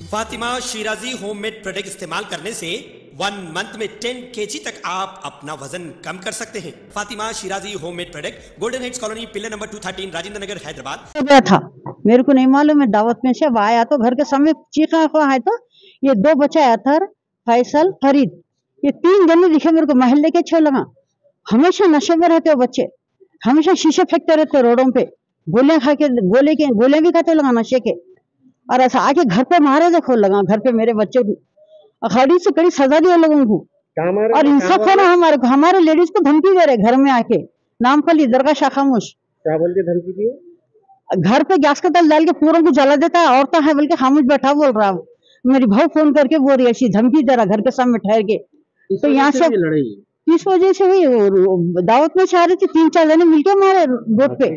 Fatima Shirazi homemade product इस्तेमाल करने से 1 मंथ में 10 kg तक आप अपना वजन कम कर सकते हैं। Fatima Shirazi homemade product, Golden Heights colony, pillar number 213, Rajendra Nagar, Hyderabad. गया था, मेरे को नहीं मालूम, मैं दावत में से आया तो घर के सामने चीखा हुआ है, तो ये 2 बच्चे अतर, फैसल, फरीद, ये 3 जने दिखे मेरे को, महल्ले के 6 लगा। हमेशा नशे में रहते हो बच्चे, हमेशा शीशे फेंकते रहते रोडों पे, गोलियां खा के, गोले भी खाते लगा नशे के, और ऐसा आके घर पे मारे देखो लगा, घर पे मेरे बच्चे खड़ी से कड़ी सजा दिया लोगों को, और इंसाफ होना हमारे को, हमारे लेडीज को धमकी दे रहे घर में आके, नामपली दरगाह शाखामुश। क्या बोल के धमकी दी? घर पे गैस का तेल डाल के पूरों को जला देता है, औरता है बोल के खामुश बैठा बोल रहा है। मेरी भाव फोन करके बोल रही है ऐसी धमकी दे रहा घर के सामने ठहर के। तो यहाँ से लड़ाई इस वजह से हुई, दावत में से आ रही थी, 3-4 जने मिलके मारे रोड पे।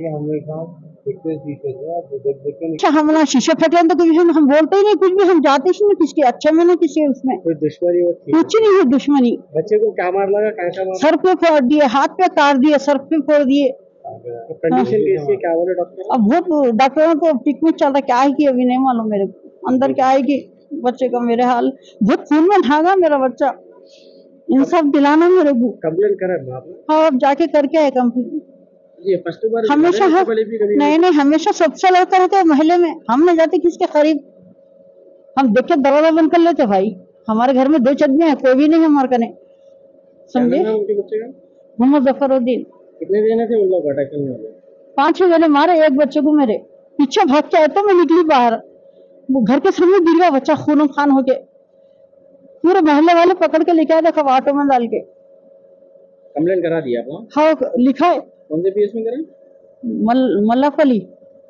अच्छा, हम शीशे फटे तो कुछ हम बोलते ही नहीं, कुछ भी, हम जाते ही नहीं किसके अच्छे में, ना किसी उसमें कोई दुश्मनी कुछ नहीं है दुश्मनी। बच्चे को क्या मार लगा, कैसा मार? सर पे फोड़ दिए, हाथ पे काट दिए, सर पे फोड़ दिए। कंडीशन कैसी है, क्या बोले डॉक्टर? अब बहुत डॉक्टरों को ट्रीटमेंट चल रहा, क्या है कि अभी नहीं मालूम मेरे को अंदर क्या है कि बच्चे का मेरे हाल बहुत खून में भागा मेरा बच्चा। इंसाफ दिलाना मेरे को। कंप्लेन करा आपने? हाँ, अब जाके करके आए कंप्लेन। ये फर्स्ट बार हमेशा नहीं, हमेशा सबसे लड़ते रहते हैं महल्ले में, हम नहीं जाते किसके करीब, हम देख के दरवाजा बंद कर लेते भाई। हमारे घर में 2 चदमे हैं, कोई भी नहीं हमारे कने, समझे? मोहम्मद जफरुद्दीन। कितने जने थे उन लोग अटैक करने वाले? 5-6 जने मारे, एक बच्चे को मेरे पीछे भाग के आए तो मैं निकली बाहर, वो घर के सामने गिर गया बच्चा खून खान होके, पूरे मोहल्ले वाले पकड़ के लेके आए, देखा ऑटो में डाल के। कंप्लेन करा दिया आपने? हाँ, लिखा है। कौन से पीएस में करें? मल्लाफली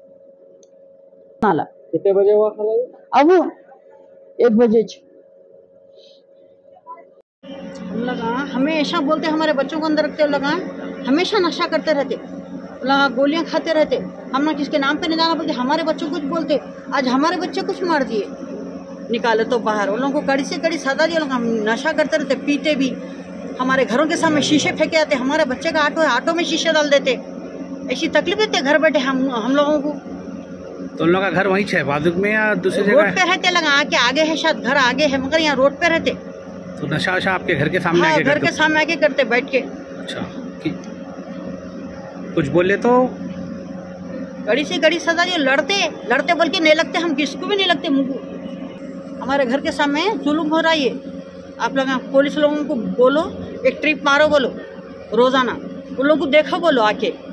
नाला। कितने बजे हुआ खाला ये? अब 1 बजे। लगा हमेशा बोलते हमारे बच्चों को अंदर रखते लगा, हमेशा नशा करते रहते लगा, गोलियां खाते रहते, हम ना किसके नाम पे नहीं जाना बोलते, हमारे बच्चों कुछ बोलते, आज हमारे बच्चे कुछ मार दिए, निकाले तो बाहर, उन लोगों को कड़ी से कड़ी सजा दिया। लोग हम नशा करते रहते, पीते भी, हमारे घरों के सामने शीशे फेंके आते, हमारे बच्चे का ऑटो में शीशे डाल देते, ऐसी तकलीफ देते घर बैठे हम लोगों को। तो उन लोगों का घर वहीं है बाजुक में या दूसरी जगह? रोड पे रहते लगा, आके आगे है, शायद घर आगे है, मगर यहाँ रोड पे रहते। तो नशा वशा आपके घर के सामने? हाँ, घर के सामने आके करते बैठ के। अच्छा, कुछ बोले तो कड़ी से कड़ी सजा दिए, लड़ते बोल के नहीं लगते, हम किसको भी नहीं लगते मुंह को। हमारे घर के सामने जुल्म हो रहा है, आप लोग पुलिस लोगों को बोलो, एक ट्रिप मारो बोलो रोजाना, उन लोगों को देखो बोलो आके।